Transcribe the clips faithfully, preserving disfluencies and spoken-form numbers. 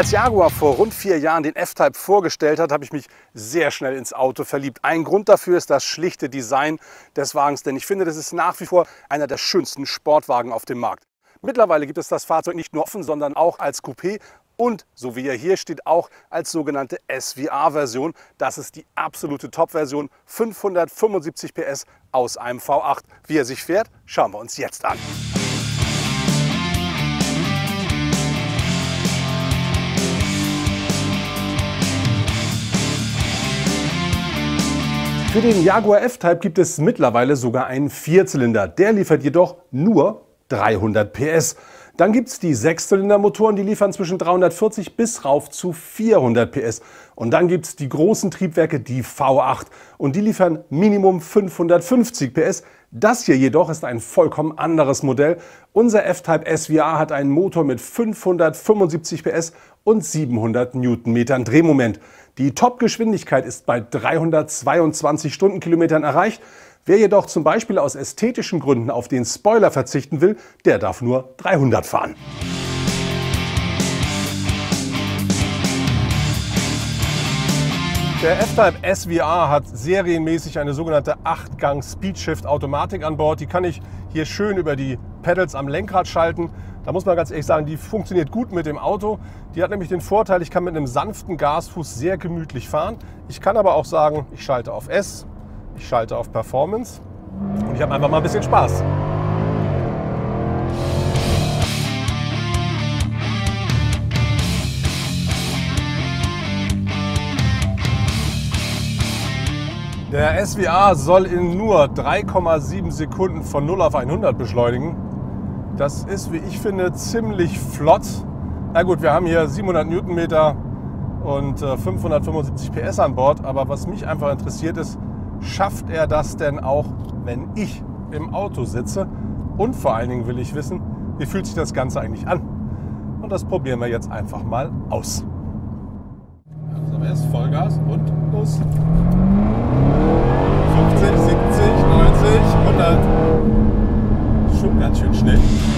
Als Jaguar vor rund vier Jahren den F-Type vorgestellt hat, habe ich mich sehr schnell ins Auto verliebt. Ein Grund dafür ist das schlichte Design des Wagens, denn ich finde, das ist nach wie vor einer der schönsten Sportwagen auf dem Markt. Mittlerweile gibt es das Fahrzeug nicht nur offen, sondern auch als Coupé und, so wie er hier steht, auch als sogenannte S V R-Version. Das ist die absolute Top-Version, fünfhundertfünfundsiebzig P S aus einem V acht. Wie er sich fährt, schauen wir uns jetzt an. Für den Jaguar F-Type gibt es mittlerweile sogar einen Vierzylinder. Der liefert jedoch nur dreihundert P S. Dann gibt es die Sechszylindermotoren, die liefern zwischen dreihundertvierzig bis rauf zu vierhundert P S. Und dann gibt es die großen Triebwerke, die V acht. Und die liefern Minimum fünfhundertfünfzig P S. Das hier jedoch ist ein vollkommen anderes Modell. Unser F-Type S V R hat einen Motor mit fünfhundertfünfundsiebzig P S und siebenhundert Newtonmetern Drehmoment. Die Topgeschwindigkeit ist bei dreihundertzweiundzwanzig Stundenkilometern erreicht. Wer jedoch zum Beispiel aus ästhetischen Gründen auf den Spoiler verzichten will, der darf nur dreihundert fahren. Der F-Type S V R hat serienmäßig eine sogenannte acht Gang Speedshift-Automatik an Bord. Die kann ich hier schön über die Pedals am Lenkrad schalten. Da muss man ganz ehrlich sagen, die funktioniert gut mit dem Auto. Die hat nämlich den Vorteil, ich kann mit einem sanften Gasfuß sehr gemütlich fahren. Ich kann aber auch sagen, ich schalte auf S, ich schalte auf Performance und ich habe einfach mal ein bisschen Spaß. Der S V R soll in nur drei Komma sieben Sekunden von null auf hundert beschleunigen. Das ist, wie ich finde, ziemlich flott. Na gut, wir haben hier siebenhundert Newtonmeter und fünfhundertfünfundsiebzig P S an Bord. Aber was mich einfach interessiert ist, schafft er das denn auch, wenn ich im Auto sitze? Und vor allen Dingen will ich wissen, wie fühlt sich das Ganze eigentlich an? Und das probieren wir jetzt einfach mal aus. Also aber erst Vollgas und los. fünfzig, siebzig, neunzig, hundert. Schon ganz schön schnell.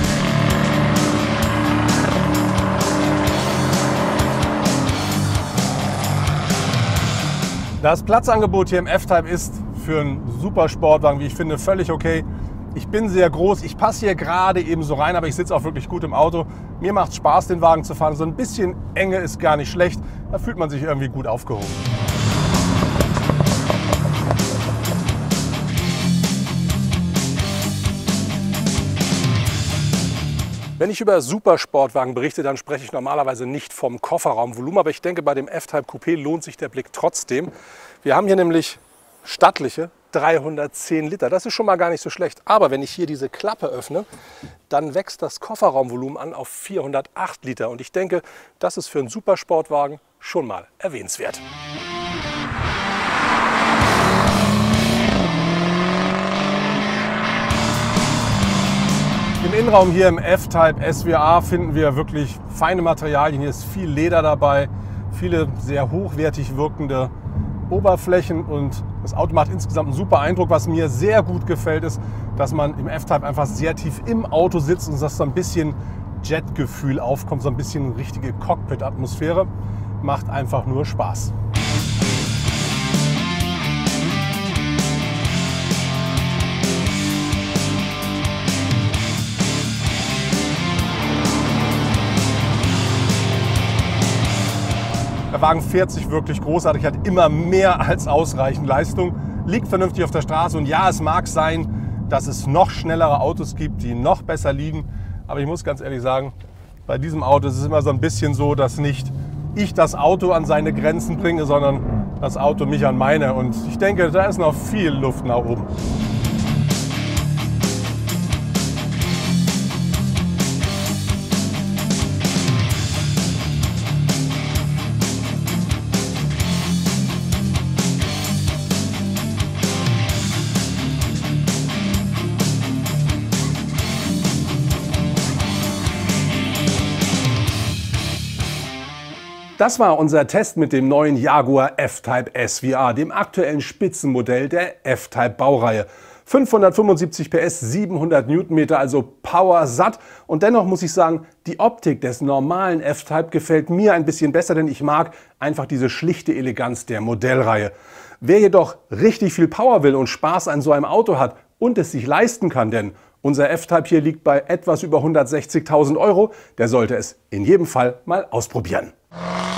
Das Platzangebot hier im F-Type ist für einen Supersportwagen, wie ich finde, völlig okay. Ich bin sehr groß, ich passe hier gerade eben so rein, aber ich sitze auch wirklich gut im Auto. Mir macht es Spaß, den Wagen zu fahren. So ein bisschen Enge ist gar nicht schlecht. Da fühlt man sich irgendwie gut aufgehoben. Wenn ich über Supersportwagen berichte, dann spreche ich normalerweise nicht vom Kofferraumvolumen, aber ich denke, bei dem F-Type Coupé lohnt sich der Blick trotzdem. Wir haben hier nämlich stattliche dreihundertzehn Liter. Das ist schon mal gar nicht so schlecht. Aber wenn ich hier diese Klappe öffne, dann wächst das Kofferraumvolumen an auf vierhundertacht Liter. Und ich denke, das ist für einen Supersportwagen schon mal erwähnenswert. Im Innenraum hier im F-Type S V R finden wir wirklich feine Materialien. Hier ist viel Leder dabei, viele sehr hochwertig wirkende Oberflächen und das Auto macht insgesamt einen super Eindruck. Was mir sehr gut gefällt, ist, dass man im F-Type einfach sehr tief im Auto sitzt und dass so ein bisschen Jet-Gefühl aufkommt, so ein bisschen richtige Cockpit-Atmosphäre. Macht einfach nur Spaß. Der Wagen fährt sich wirklich großartig, hat immer mehr als ausreichend Leistung, liegt vernünftig auf der Straße und ja, es mag sein, dass es noch schnellere Autos gibt, die noch besser liegen. Aber ich muss ganz ehrlich sagen, bei diesem Auto ist es immer so ein bisschen so, dass nicht ich das Auto an seine Grenzen bringe, sondern das Auto mich an meine. Und ich denke, da ist noch viel Luft nach oben. Das war unser Test mit dem neuen Jaguar F-Type S V R, dem aktuellen Spitzenmodell der F-Type Baureihe. fünfhundertfünfundsiebzig P S, siebenhundert Newtonmeter, also Power satt. Und dennoch muss ich sagen, die Optik des normalen F-Type gefällt mir ein bisschen besser, denn ich mag einfach diese schlichte Eleganz der Modellreihe. Wer jedoch richtig viel Power will und Spaß an so einem Auto hat und es sich leisten kann, denn unser F-Type hier liegt bei etwas über hundertsechzigtausend Euro, der sollte es in jedem Fall mal ausprobieren.